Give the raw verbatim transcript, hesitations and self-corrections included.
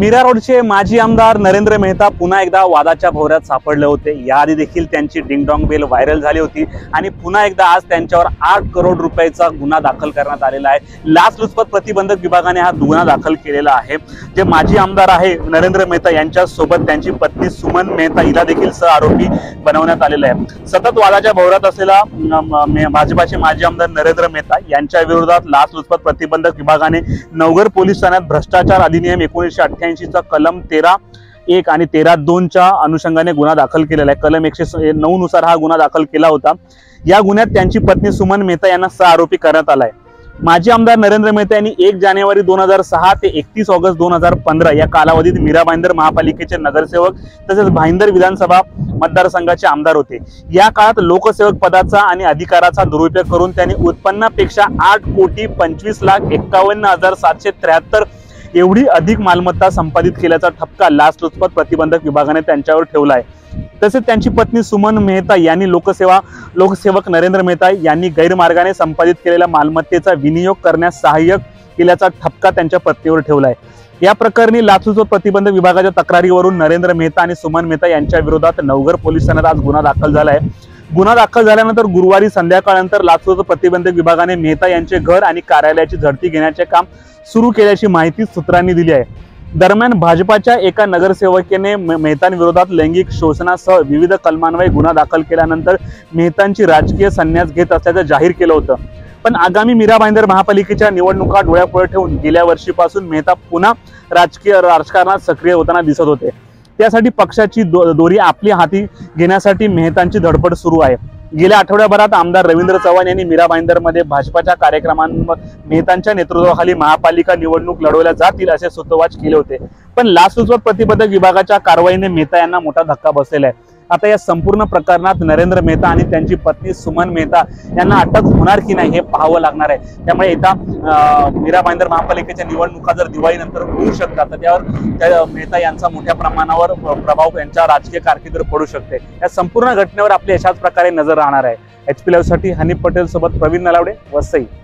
मीरा रोडचे माजी आमदार नरेंद्र मेहता पुन्हा एकदा वादाच्या भोवऱ्यात सापडले होते। याआधी देखील त्यांची डिंगडॉंग बेल व्हायरल झाली होती आणि पुन्हा एकदा आज त्यांच्यावर आठ करोड रुपयाचा गुन्हा दाखल करण्यात आलेला आहे। लाचलुचपत प्रतिबंधक विभागाने हा गुन्हा दाखल केलेला आहे। जे माजी आमदार आहे नरेंद्र मेहता यांच्या सोबत त्यांची पत्नी सुमन मेहता हिला देखील सह आरोपी बनवण्यात आलेले आहे। सतत वादाच्या भोवऱ्यात असलेला भाजपाचे माजी आमदार नरेंद्र मेहता यांच्या विरोधात लाचलुचपत प्रतिबंधक विभागाने नवघर पोलीस ठाण्यात भ्रष्टाचार अधिनियम एकोणीसशे अठ्ठ्याऐंशी चा कलम तेरा एक आणि तेरा दोन च्या अनुषंगाने गुन्हा दाखल केलेला आहे। कलम एकशे नऊ नुसार हा गुन्हा दाखल केला होता। या गुन्ह्यात त्यांची पत्नी सुमन मेहता यांना सह आरोपी करण्यात आलाय। माजी आमदार नरेंद्र मेहता यांनी एक जानेवारी दोन हजार सहा ते एकतीस ऑगस्ट दोन हजार पंधरा या कालावधीत मीरा-भाईंदर महापालिकेचे नगरसेवक तसेच भाईंदर विधानसभा मतदारसंघाचे आमदार होते। या काळात लोकसेवक पदाचा आणि अधिकाराचा दुरुपयोग करून त्यांनी उत्पन्नापेक्षा आठ कोटी पंचवीस लाख एक्कावन्न हजार सातशे त्र्याहत्तर एवढी अधिक मालमत्ता संपादित केल्याचा ठपका लाचलुचपत प्रतिबंधक विभागाने त्यांच्यावर ठेवला आहे। तसेच त्यांची पत्नी सुमन मेहता यांनी लोकसेवा लोकसेवक नरेंद्र मेहता यांनी गैरमार्गाने संपादित केलेल्या मालमत्तेचा विनियोग करण्यास सहाय्यक केल्याचा ठपका त्यांच्या पत्नीवर ठेवला आहे। या प्रकरणी लाचलुचपत प्रतिबंधक विभागाच्या तक्रारीवरून नरेंद्र मेहता आणि सुमन मेहता यांच्या विरोधात नवघर पोलीस ठाण्यात आज गुन्हा दाखल झाला आहे। गुन्हा दाखल झाल्यानंतर गुरुवारी संध्याकाळनंतर लाचलुचपत प्रतिबंधक विभागाने मेहता यांचे घर आणि कार्यालयाची झडती घेण्याचे काम सुरू केल्याची माहिती सूत्रांनी दिली आहे। दरम्यान भाजपाच्या एका नगरसेवकाने मेहतांविरोधात लैंगिक शोषणासह विविध कलमान्वये गुन्हा दाखल केल्यानंतर मेहतांची राजकीय संन्यास घेत असल्याचं जाहीर केलं होतं। पण आगामी मीरा-भाईंदर महापालिकेच्या निवडणुका डोळ्यापुढे ठेवून गेल्या वर्षीपासून मेहता पुन्हा राजकीय राजकारणात सक्रिय होताना दिसत होते। त्यासाठी पक्षाची दो, दोरी आपल्या हाती घेण्यासाठी मेहतांची धडपड सुरू आहे। गेल्या आठवड्याभरात आमदार रवींद्र चव्हाण यांनी मीरा-भाईंदर मध्ये भाजपाच्या कार्यक्रमांवर मेहतांच्या नेतृत्वाखाली महापालिका निवडणूक लढवल्या जातील असे सूतोवाच केले होते। पण लाचलुचपत प्रतिबंधक विभागाच्या कारवाईने मेहता यांना मोठा धक्का बसलेला आहे। आता या संपूर्ण प्रकरणात नरेंद्र मेहता आणि त्यांची पत्नी सुमन मेहता यांना अटक होणार की नाही हे पाहावं लागणार आहे। त्यामुळे येत्या मीरा-भाईंदर महापालिकेच्या निवडणुका जर दिवाळी नंतर होऊ शकतात तर त्यावर मेहता यांचा मोठ्या प्रमाणावर प्रभाव यांच्या राजकीय कारकिर्दीवर पडू शकते। या संपूर्ण घटनेवर आपली अशाच प्रकारे नजर राहणार आहे। एच पी लाईव्ह साठी हनी पटेल सोबत प्रवीण नलावडे, वसई।